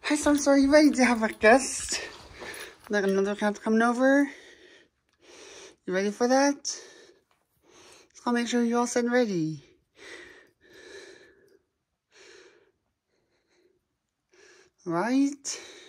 Hi, so I'm sorry, you ready to have a guest? Like another cat coming over? You ready for that? Just gotta make sure you're all set and ready. Right?